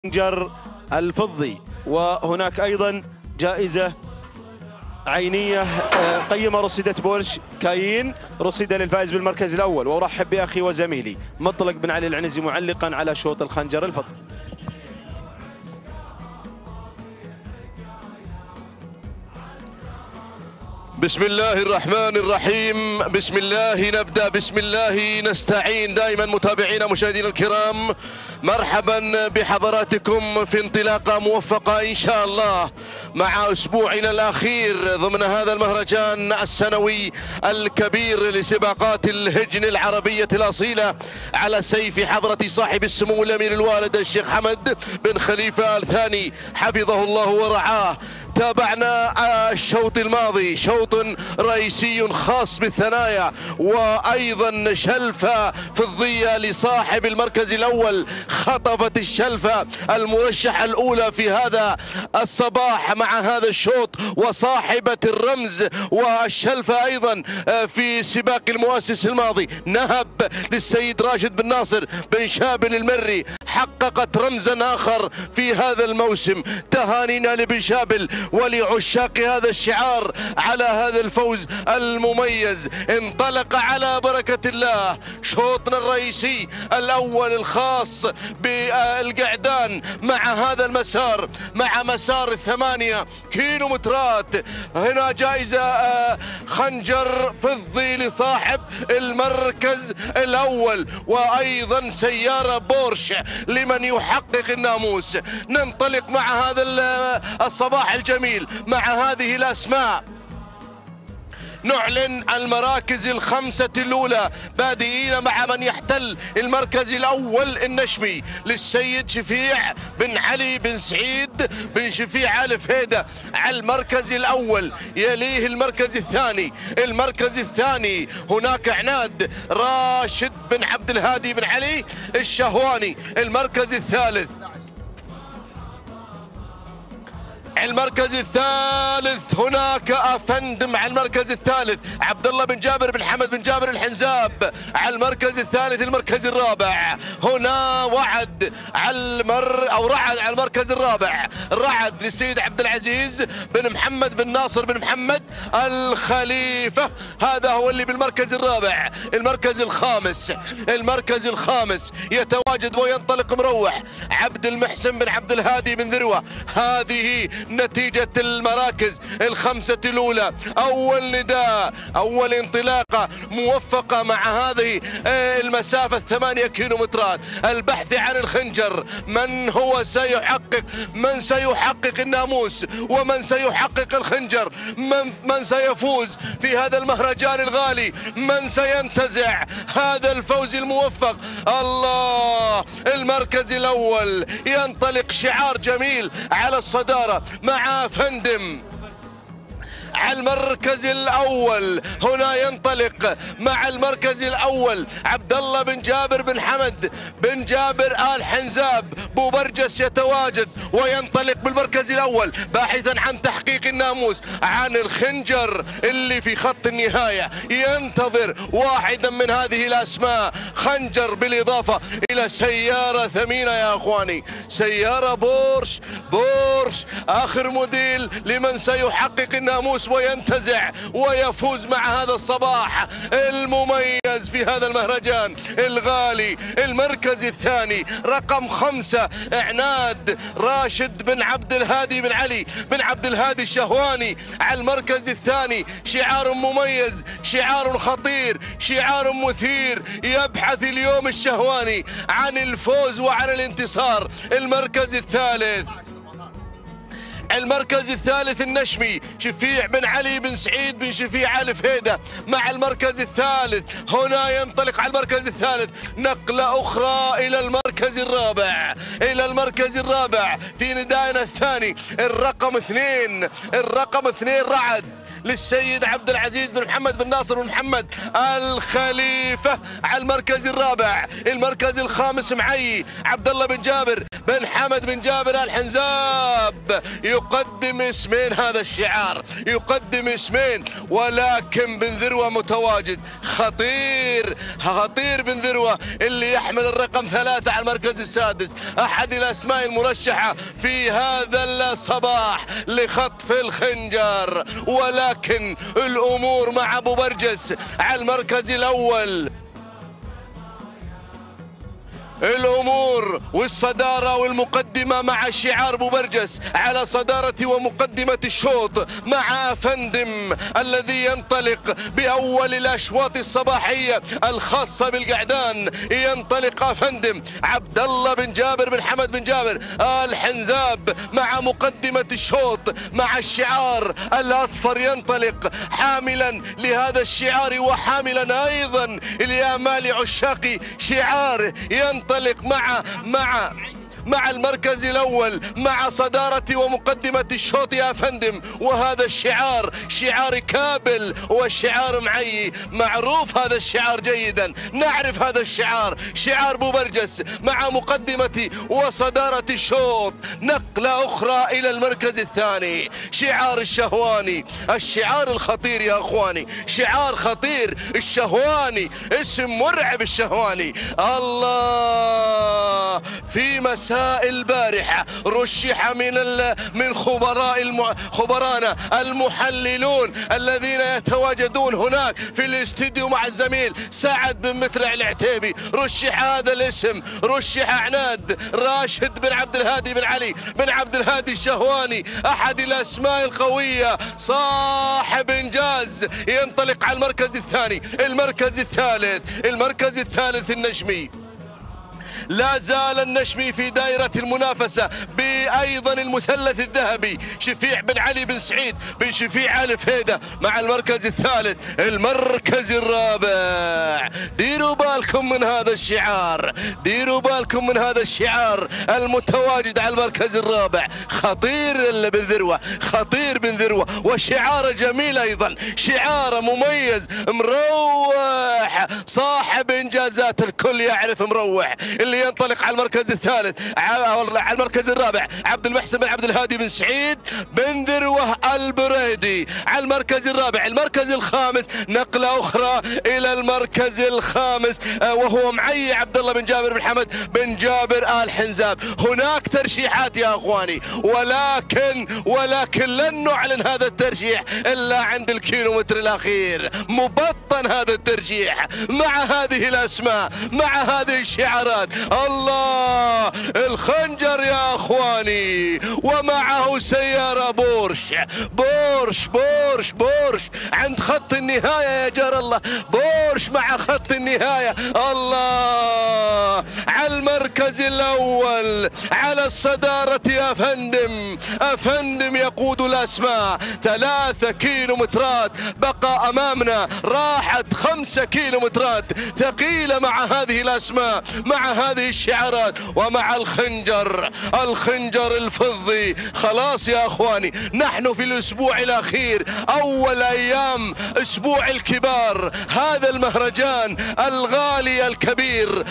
الخنجر الفضي. وهناك أيضا جائزة عينية قيمة رصيدة بورش كايين رصيدة للفائز بالمركز الأول. وأرحب بأخي وزميلي مطلق بن علي العنزي معلقا على شوط الخنجر الفضي. بسم الله الرحمن الرحيم، بسم الله نبدأ، بسم الله نستعين. دائما متابعينا مشاهدينا الكرام، مرحبا بحضراتكم في انطلاقة موفقة إن شاء الله مع أسبوعنا الأخير ضمن هذا المهرجان السنوي الكبير لسباقات الهجن العربية الأصيلة على سيف حضرة صاحب السمو الأمير الوالد الشيخ حمد بن خليفة آل ثاني حفظه الله ورعاه. تابعنا الشوط الماضي شوط رئيسي خاص بالثنايا وأيضا شلفة فضية لصاحب المركز الأول، خطفت الشلفة المرشحة الأولى في هذا الصباح مع هذا الشوط وصاحبة الرمز. والشلفة أيضا في سباق المؤسس الماضي نهب للسيد راشد بن ناصر بن شابل المري، حققت رمزا آخر في هذا الموسم. تهانينا لبن شابل ولعشاق هذا الشعار على هذا الفوز المميز. انطلق على بركة الله شوطنا الرئيسي الأول الخاص بالقعدان مع هذا المسار، مع مسار 8 كيلومترات. هنا جائزة خنجر فضي لصاحب المركز الأول، وأيضا سيارة بورش لمن يحقق الناموس. ننطلق مع هذا الصباح الجميل مع هذه الأسماء. نعلن المراكز الخمسة الأولى بادئين مع من يحتل المركز الأول النشمي للسيد شفيع بن علي بن سعيد بن شفيع آل فهيدة على المركز الأول. يليه المركز الثاني. المركز الثاني هناك عناد راشد بن عبد الهادي بن علي الشهواني. المركز الثالث هناك افندم على المركز الثالث عبد الله بن جابر بن حمد بن جابر الحنزاب على المركز الثالث. المركز الرابع هنا وعد على رعد على المركز الرابع، رعد للسيد عبد العزيز بن محمد بن ناصر بن محمد الخليفة، هذا هو اللي بالمركز الرابع. المركز الخامس يتواجد وينطلق مروح عبد المحسن بن عبد الهادي بن ذروة. هذه نتيجة المراكز الخمسة الأولى. أول نداء، أول انطلاقة موفقة مع هذه المسافة 8 كيلومترات. البحث عن الخنجر، من سيحقق الناموس ومن سيحقق الخنجر، من سيفوز في هذا المهرجان الغالي، من سينتزع هذا الفوز الموفق. الله، المركز الأول ينطلق شعار جميل على الصدارة مع فندم. على المركز الأول هنا ينطلق مع المركز الأول عبد الله بن جابر بن حمد بن جابر آل حنزاب. بوبرجس يتواجد وينطلق بالمركز الأول باحثا عن تحقيق الناموس، عن الخنجر اللي في خط النهاية. ينتظر واحدا من هذه الأسماء، خنجر بالإضافة إلى سيارة ثمينة يا أخواني، سيارة بورش آخر موديل لمن سيحقق الناموس وينتزع ويفوز مع هذا الصباح المميز في هذا المهرجان الغالي. المركز الثاني رقم 5 عناد راشد بن عبد الهادي بن علي بن عبد الهادي الشهواني على المركز الثاني. شعار مميز، شعار خطير، شعار مثير. يبحث اليوم الشهواني عن الفوز وعن الانتصار. المركز الثالث النشمي شفيع بن علي بن سعيد بن شفيع آل فهيدة مع المركز الثالث. هنا ينطلق على المركز الثالث نقلة أخرى إلى المركز الرابع في ندائنا الثاني. الرقم اثنين رعد للسيد عبد العزيز بن محمد بن ناصر بن محمد الخليفة على المركز الرابع. المركز الخامس معي عبد الله بن جابر بن حمد بن جابر الحنزاب، يقدم اسمين هذا الشعار، يقدم اسمين، ولكن بن ذروة متواجد، خطير بن ذروة اللي يحمل الرقم 3 على المركز السادس، أحد الأسماء المرشحة في هذا الصباح لخطف الخنجر. ولكن الأمور مع أبو برجس على المركز الأول، الأمور والصدارة والمقدمة مع الشعار أبو برجس على صدارة ومقدمة الشوط مع أفندم الذي ينطلق بأول الأشواط الصباحية الخاصة بالقعدان. ينطلق أفندم عبد الله بن جابر بن حمد بن جابر الحنزاب مع مقدمة الشوط مع الشعار الأصفر، ينطلق حاملا لهذا الشعار وحاملا أيضا لآمال عشاق شعاره، ينطلق مع المركز الأول مع صدارة ومقدمة الشوط يا فندم. وهذا الشعار شعار كابل، والشعار معي معروف، هذا الشعار جيدا، نعرف هذا الشعار، شعار أبو برجس مع مقدمة وصدارة الشوط. نقلة أخرى إلى المركز الثاني، شعار الشهواني، الشعار الخطير يا أخواني، شعار خطير الشهواني، اسم مرعب الشهواني. الله، في مساء البارحة رشح من خبرانا المحللون الذين يتواجدون هناك في الاستديو مع الزميل سعد بن مترع العتيبي، رشح هذا الاسم، رشح عناد راشد بن عبد الهادي بن علي بن عبد الهادي الشهواني، أحد الأسماء القوية، صاحب إنجاز، ينطلق على المركز الثاني. المركز الثالث النجمي، لا زال النشمي في دائرة المنافسة بأيضا المثلث الذهبي، شفيع بن علي بن سعيد بن شفيع آل فهيدة مع المركز الثالث. المركز الرابع، ديروا بالكم من هذا الشعار، ديروا بالكم من هذا الشعار المتواجد على المركز الرابع، خطير بن ذروة، خطير بن ذروة، وشعار جميل أيضا، شعار مميز مروح، صاحب إنجازات، الكل يعرف مروح، اللي ينطلق على المركز الثالث، على المركز الرابع عبد المحسن بن عبد الهادي بن سعيد بن ذروة البريدي على المركز الرابع. المركز الخامس، نقلة أخرى إلى المركز الخامس، وهو معي عبد الله بن جابر بن حمد بن جابر آل حنزاب. هناك ترشيحات يا أخواني، ولكن لن نعلن هذا الترشيح إلا عند الكيلومتر الأخير. مبطن هذا الترشيح مع هذه الأسماء، مع هذه الشعارات. الله، الخنجر يا اخواني، ومعه سيارة بورش عند خط النهاية يا جار الله، بورش مع خط النهاية. الله، على المركز الاول على الصدارة يا افندم يقود الاسماء. 3 كيلومترات بقى امامنا، راحت 5 كيلومترات ثقيلة مع هذه الاسماء، مع هذه الشعارات، ومع الخنجر الفضي. خلاص يا اخواني، نحن في الاسبوع الاخير، اول ايام اسبوع الكبار، هذا المهرجان الغالي الكبير،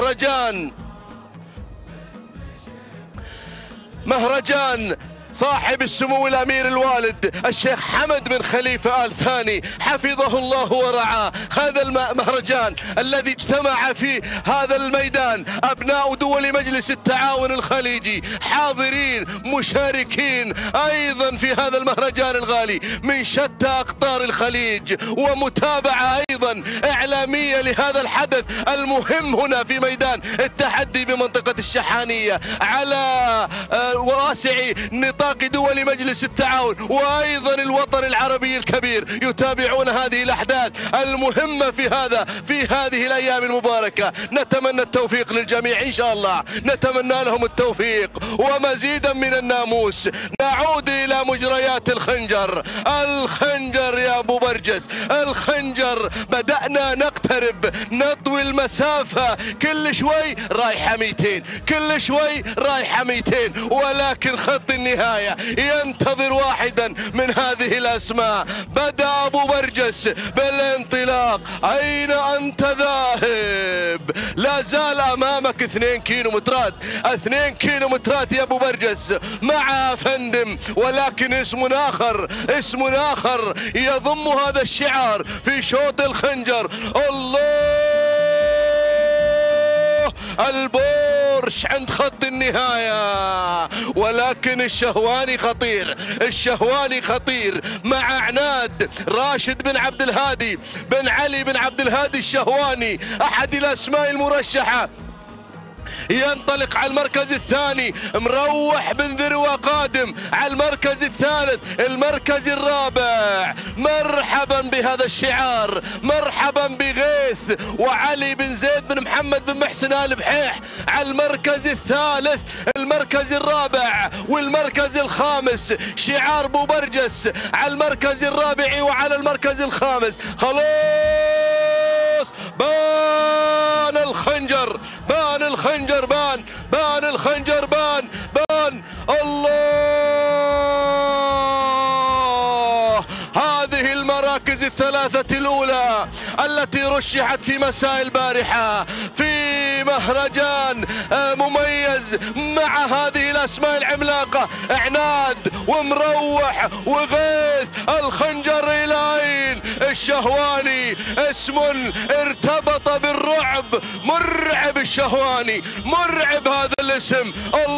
مهرجان صاحب السمو الأمير الوالد الشيخ حمد بن خليفة آل ثاني حفظه الله ورعاه. هذا المهرجان الذي اجتمع في هذا الميدان أبناء دول مجلس التعاون الخليجي، حاضرين مشاركين أيضا في هذا المهرجان الغالي من شتى أقطار الخليج، ومتابعة أيضا إعلامية لهذا الحدث المهم هنا في ميدان التحدي بمنطقة الشحانية على واسع نطاق دول مجلس التعاون، وأيضا الوطن العربي الكبير يتابعون هذه الأحداث المهمة في هذه الأيام المباركة. نتمنى التوفيق للجميع إن شاء الله، نتمنى لهم التوفيق ومزيدا من الناموس. نعود إلى مجريات الخنجر يا أبو برجس، الخنجر بدأنا نقترب نقترب، نطوي المسافة، كل شوي رايحة 200، كل شوي رايحة 200، ولكن خط النهاية ينتظر واحدا من هذه الأسماء. بدأ أبو برجس بالانطلاق. أين أنت ذاهب؟ لا زال أمامك 2 كيلومترات، 2 كيلومترات يا أبو برجس مع فندم، ولكن اسم آخر، اسم آخر يضم هذا الشعار في شوط الخنجر. الله، البورش عند خط النهاية، ولكن الشهواني خطير، الشهواني خطير مع عناد راشد بن عبد الهادي بن علي بن عبد الهادي الشهواني، أحد الأسماء المرشحة. ينطلق على المركز الثاني مروح بن ذروة قادم على المركز الثالث، المركز الرابع. مرحبا بهذا الشعار، مرحبا بغيث وعلي بن زيد بن محمد بن محسن آل بحيح على المركز الثالث، المركز الرابع والمركز الخامس. شعار بو برجس على المركز الرابع وعلى المركز الخامس. خلاص بان الخنجر، بان الخنجر، بان الخنجر، بان الله. هذه المراكز الثلاثة الأولى التي رشحت في مساء البارحة في مهرجان مميز مع هذه الأسماء العملاقة، عناد ومروح وغيث. الخنجر إلى أين؟ الشهواني اسم ارتبط بالرعب، مرعب الشهواني، مرعب هذا الاسم.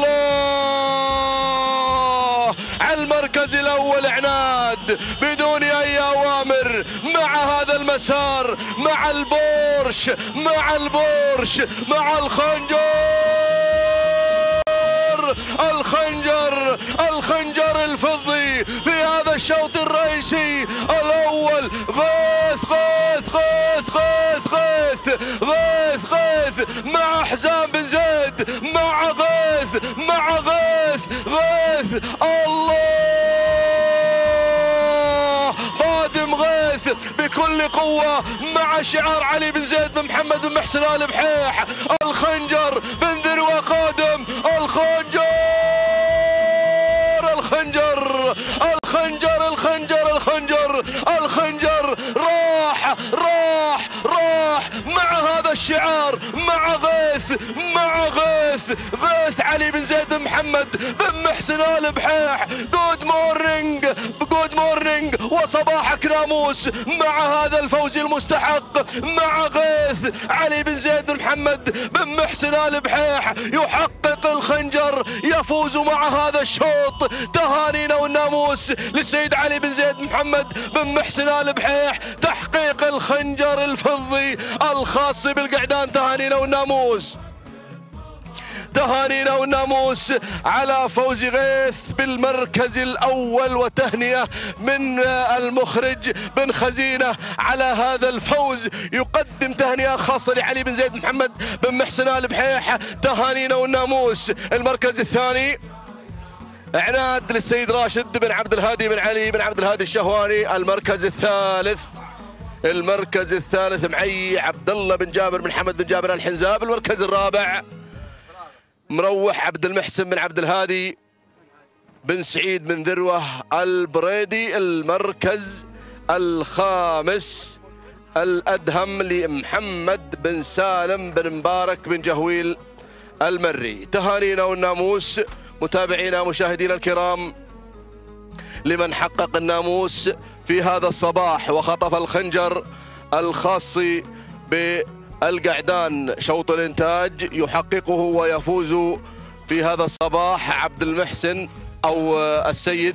الله، على المركز الأول عناد بدون أي أوامر مع هذا المسار، مع البورش، مع البورش، مع الخنجر، الخنجر، الخنجر الفضي في هذا الشوط الرئيسي الأول. غيث غيث غيث غيث غيث غيث غيث مع حزام بن زيد، مع غيث، مع غيث، غيث. الله، قادم غيث بكل قوة مع شعار علي بن زيد بن محمد بن محسن آل بحيح. الخنجر بن ذروة قادم، الخنجر، الخنجر، الخنجر، الخنجر، الخنجر، الخنجر. راح راح راح مع هذا الشعار، مع غيث، مع غيث، غيث علي بن زيد بن محمد بن محسن آل بحيح. جود مورنينج، جود مورنينج وصباحك ناموس مع هذا الفوز المستحق، مع غيث علي بن زيد بن محمد بن محسن آل بحيح. يحقق الخنجر، يفوز مع هذا الشوط. تهانينا والناموس للسيد علي بن زيد بن محمد بن محسن آل بحيح، تحقيق الخنجر الفضي الخاص بالقعدان. تهانينا والناموس، تهانينا والناموس على فوز غيث بالمركز الأول، وتهنئة من المخرج بن خزينة على هذا الفوز. يقدم تهنئة خاصة لعلي بن زيد محمد بن محسن آل بحيح. تهانينا والناموس. المركز الثاني عناد للسيد راشد بن عبد الهادي بن علي بن عبد الهادي الشهواني. المركز الثالث، المركز الثالث معي عبد الله بن جابر بن حمد بن جابر الحنزاب. المركز الرابع مروح عبد المحسن بن عبد الهادي بن سعيد بن ذروة البريدي. المركز الخامس الأدهم لمحمد بن سالم بن مبارك بن جهويل المري. تهانينا والناموس متابعينا مشاهدينا الكرام لمن حقق الناموس في هذا الصباح وخطف الخنجر الخاص بالقعدان شوط الإنتاج. يحققه ويفوز في هذا الصباح عبد المحسن أو السيد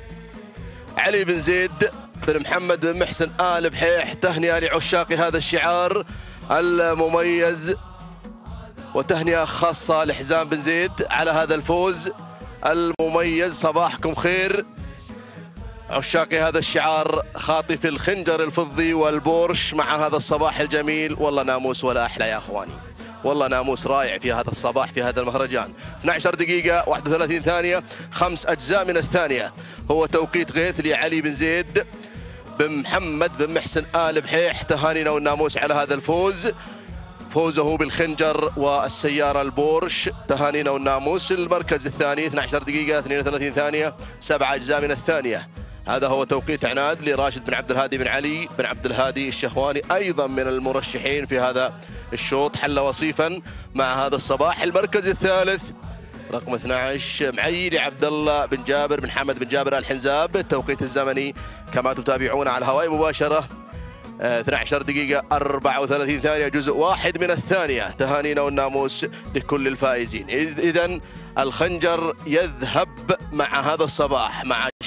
علي بن زيد بن محمد بن محسن آل بحيح. تهنئة لعشاق هذا الشعار المميز، وتهنئة خاصة لحزام بن زيد على هذا الفوز المميز. صباحكم خير عشاق هذا الشعار، خاطف الخنجر الفضي والبورش مع هذا الصباح الجميل. والله ناموس ولا أحلى يا أخواني، والله ناموس رائع في هذا الصباح في هذا المهرجان. 12 دقيقة 31 ثانية، 5 أجزاء من الثانية هو توقيت غيث لعلي بن زيد بن محمد بن محسن آل بحيح، تهانينا والناموس على هذا الفوز، فوزه بالخنجر والسيارة البورش، تهانينا والناموس. المركز الثاني 12 دقيقة 32 ثانية 7 أجزاء من الثانية. هذا هو توقيت عناد لراشد بن عبد الهادي بن علي بن عبد الهادي الشهواني، أيضا من المرشحين في هذا الشوط، حل وصيفا مع هذا الصباح. المركز الثالث رقم 12 معيلي عبد الله بن جابر بن حمد بن جابر الحنزاب، التوقيت الزمني كما تتابعون على الهواء مباشرة 12 دقيقة 34 ثانية جزء واحد من الثانية. تهانينا والناموس لكل الفائزين. إذن الخنجر يذهب مع هذا الصباح مع